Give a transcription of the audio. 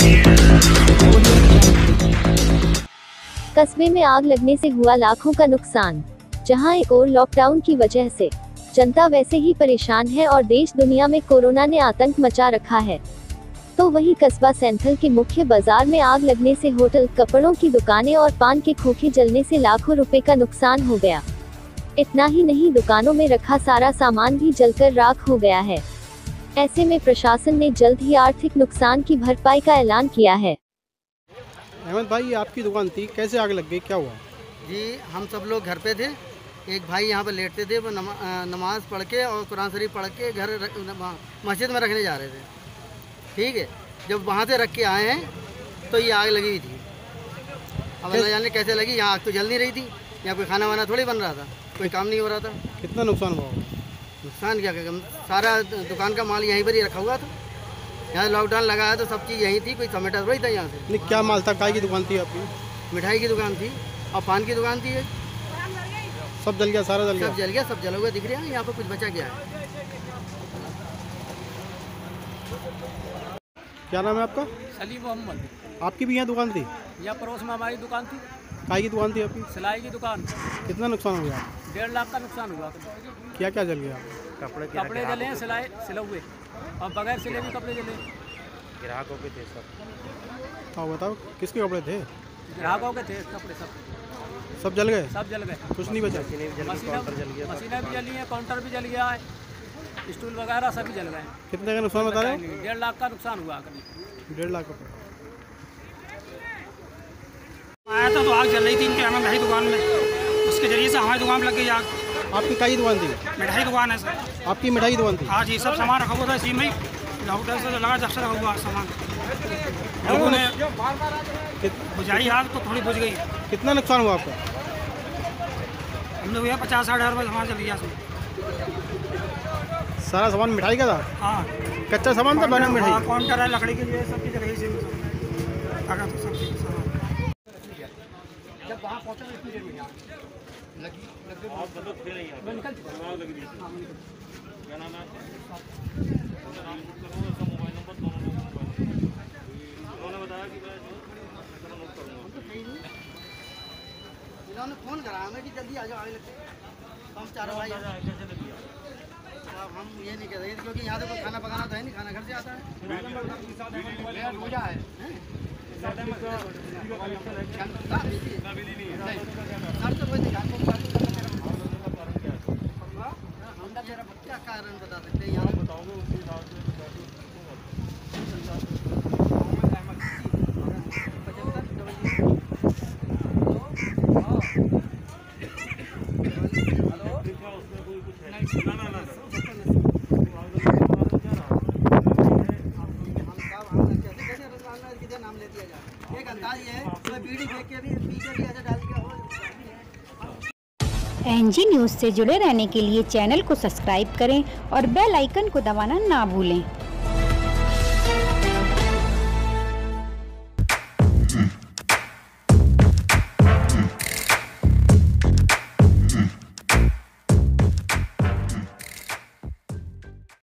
कस्बे में आग लगने से हुआ लाखों का नुकसान। जहां एक और लॉकडाउन की वजह से जनता वैसे ही परेशान है और देश दुनिया में कोरोना ने आतंक मचा रखा है, तो वहीं कस्बा सेंट्रल के मुख्य बाजार में आग लगने से होटल, कपड़ों की दुकानें और पान के खोखे जलने से लाखों रुपए का नुकसान हो गया। इतना ही नहीं, दुकानों में रखा सारा सामान भी जलकर राख हो गया है। ऐसे में प्रशासन ने जल्द ही आर्थिक नुकसान की भरपाई का ऐलान किया है। अहमद भाई, आपकी दुकान थी, कैसे आग लग गई, क्या हुआ? जी, हम सब लोग घर पे थे। एक भाई यहाँ पर लेटते थे, वो नमाज पढ़ के और कुरान शरीफ पढ़ के घर मस्जिद में रखने जा रहे थे। ठीक है, जब वहाँ से रख के आए हैं तो ये आग लगी हुई थी। अब अल्लाह जाने कैसे लगी। यहाँ आग तो जल नहीं रही थी, यहाँ कोई खाना वाना थोड़ी बन रहा था, कोई काम नहीं हो रहा था। कितना नुकसान हुआ? नुकसान क्या करें, सारा दुकान का माल यहीं पर ही रखा हुआ था। यहाँ लॉकडाउन लगा है तो सब चीज़ यहीं थी, कोई समेटा थोड़ी था यहाँ से। नहीं, क्या माल था? काय की दुकान थी आपकी? मिठाई की दुकान थी और पान की दुकान थी। सब जल गया, सारा जल गया? सब जल गया, सब जला हुआ दिख रहा है। यहाँ पर कुछ बचा गया है। क्या नाम है आपका? सलीम मोहम्मद। आपकी भी यहाँ दुकान थी? यहाँ पड़ोस में हमारी दुकान थी। काय की दुकान थी आपकी? सिलाई की दुकान। कितना नुकसान हो गया? 1.5 लाख का नुकसान हुआ। क्या क्या जल गया? कपड़े जले हैं, सिले हुए, और बगैर सिले भी कपड़े जले। ग्राहकों के थे सब। हाँ बताओ, किसके कपड़े थे? ग्राहकों के थे कपड़े, सब जल गए? सब जल गए, कुछ नहीं बचा? मशीनें भी जली हैं, काउंटर भी जल गया है, स्टूल वगैरह सभी जल गए। कितने का नुकसान बता रहे हो? 1.5 लाख का नुकसान हुआ करीब। 1.5 लाख रुपये आया था तो आग जल रही थी इनके हमें मिठाई दुकान में, उसके जरिए से हमारी दुकान पर लग गई आग। आपकी काय की दुकान थी? मिठाई दुकान है सर। आपकी मिठाई की दुकान थी? हाँ जी, सब सामान रखा हुआ था इसी में, लॉकडाउन से लगा जब से रखा हुआ सामान। लोगों ने बुझाई आग तो थोड़ी बुझ गई। कितना नुकसान हुआ आपका? हम लोग यहाँ 50-60 हज़ार रुपये सामान जल गया इसमें। सारा सामान मिठाई का था? हाँ, कच्चा सामान था, बना मिठाई? काउंटर है, लकड़ी के लिए सब चीज़ रही थी, अगर तो सब चीज़ सामान। जब वहाँ पहुँचा इतनी देर में इन्होंने फ़ोन करा हमें कि जल्दी आ जाओ, आगे लगते हम चारों भाई। अब हम ये नहीं कह रहे क्योंकि यहाँ तो कोई खाना पकाना तो है नहीं, खाना घर से आता है। रोजा है, क्या कारण बता सकते हैं यहाँ? नाम ले दिया जाए, एक अंदाज ये है, बीड़ी फेंक के भी पीछे भी ऐसे डाल दिया हो। एनजी न्यूज़ से जुड़े रहने के लिए चैनल को सब्सक्राइब करें और बेल आइकन को दबाना ना भूलें।